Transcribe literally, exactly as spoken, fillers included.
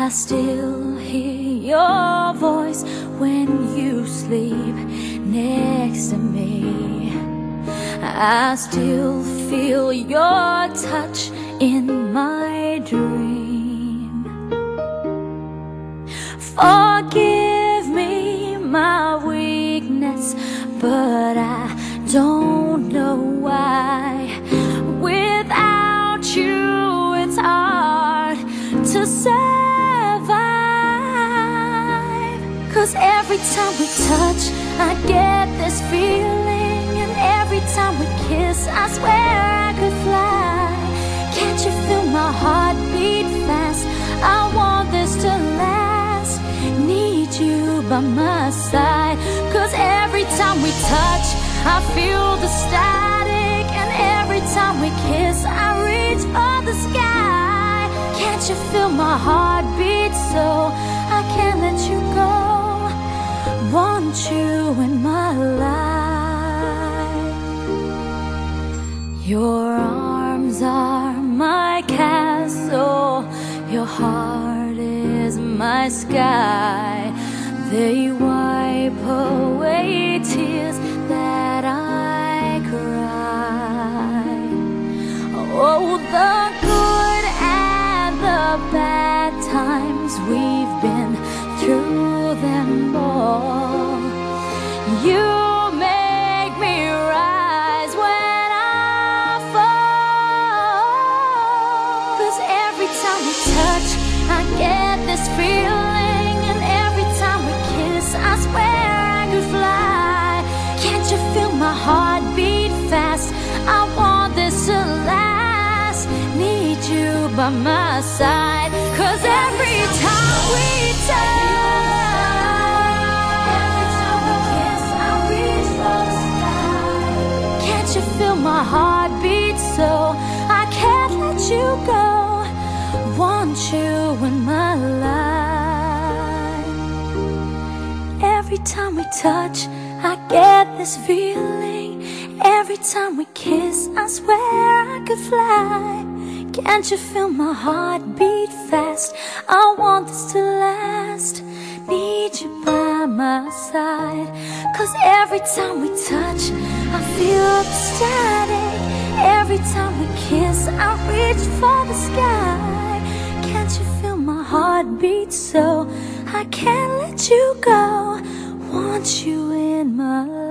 I still hear your voice when you sleep next to me. I still feel your touch in my dream. Forgive me my weakness, but I don't know why. Without you, it's hard to survive. 'Cause every time we touch, I get this feeling, and every time we kiss, I swear I could fly. Can't you feel my heart beat fast? I want this to last. Need you by my side. 'Cause every time we touch, I feel the static, and every time we kiss, I reach for the sky. Can't you feel my heart beat so I can't let you go? Want you in my life. Your arms are my castle, your heart is my sky. They wipe away tears that I cry. Oh, the good and the bad times, we've been through them all. You make me rise when I fall. 'Cause every time we touch, I get this feeling, and every time we kiss, I swear I could fly. Can't you feel my heart beat fast? I want this to last. Need you by my side. 'Cause every time we touch, every time we kiss, I reach for the sky. Can't you feel my heart beat so I can't let you go? Want you in my life. Every time we touch, I get this feeling. Every time we kiss, I swear I could fly. Can't you feel my heart beat fast? I want this to last. Need you by my side. 'Cause every time we touch, I feel the static. Every time we kiss, I reach for the sky. Can't you feel my heart beat so I can't let you go? Want you in my life.